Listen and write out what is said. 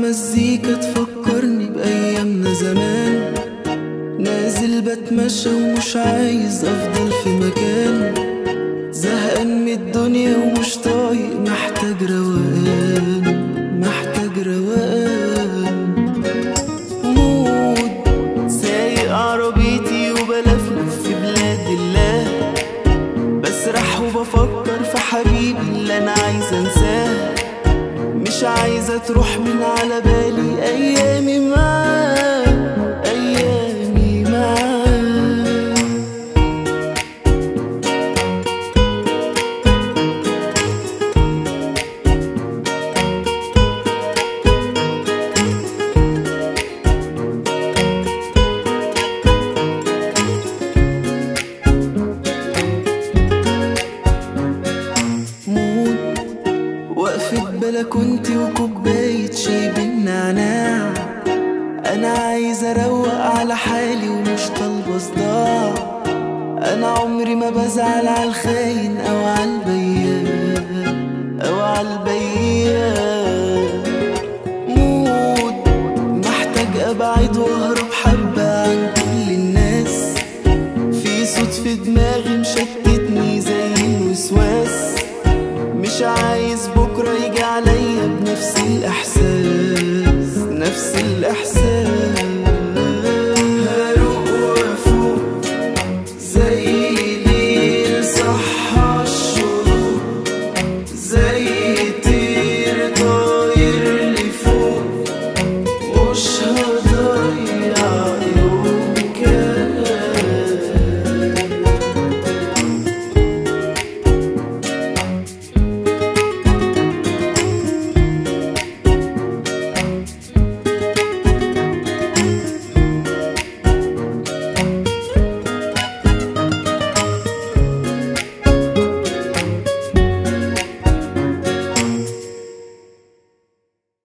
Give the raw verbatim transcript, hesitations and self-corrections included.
مزيكا تفكرني بأيامنا زمان. نازل بتمشى ومش عايز أفضل في مكان، زهقان من الدنيا ومش طايق، محتاج روقان محتاج روقان. مود سايق عربيتي وبلفلف في بلاد الله، بسرح وبفكر في حبيبي اللي أنا عايز أنساه. مش عايزة تروح من على بالي أيامي معاه أيامي معاه. وقفة بلكونتي وكوباية شاي بالنعناع، أنا عايز أروق على حالي ومش طالبة صداع. أنا عمري ما بزعل عالخاين أو عالبيان أو عالبيان. مود محتاج أبعد وأهرب حبة عن كل الناس، في صوت في دماغي مشتتني زي الوسواس. مش عايز بكرة يجي عليا بنفس الإحساس.